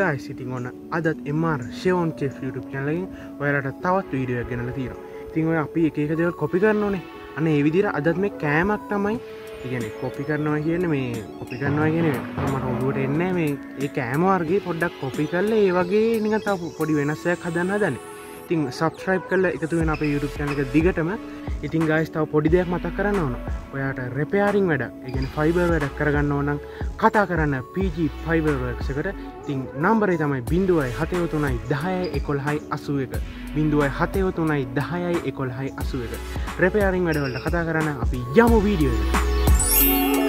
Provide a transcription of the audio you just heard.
guys ඉතින් ඔන්න අදත් Mr.shewoon chef YouTube channel එකෙන් ඔයාලට තවත් වීඩියෝ එකක් ගෙනල්ලා තියෙනවා. ඉතින් ඔය අපි එක එක දේවල් කොපි කරනෝනේ. අන්න ඒ විදිහට අදත් මේ කෑමක් තමයි. ඒ කියන්නේ කොපි කරනවා කියන්නේ මේ කොපි කරනවා කියන්නේ මට ඔළුවට එන්නේ මේ ඒ කෑම වර්ගේ පොඩ්ඩක් කොපි කරලා ඒ වගේ නිකන් තව පොඩි වෙනසක් හදන්න හදන්නේ. ඉතින් subscribe කරලා එකතු වෙන අපේ YouTube channel එක දිගටම. ඉතින් guys තව පොඩි දෙයක් මතක් කරන්න ඕන. ඔයාට repairing වැඩක්, ඒ කියන්නේ fiber වැඩක් කරගන්න ඕන නම් කතා කරන්න PG Fiber Works එකට. ඉතින් නම්බරේ තමයි 073 10 11 81. 073 10 11 81. repairing වැඩ වලට කතා කරන්න අපි යමු වීඩියෝ එකට.